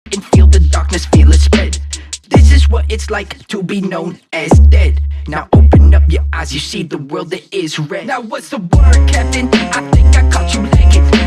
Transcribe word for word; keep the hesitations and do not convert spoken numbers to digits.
and feel the darkness, feel it spread. This is what it's like to be known as dead. Now open up your eyes, you see the world that is red. Now what's the word, Captain? I think I caught you lacking.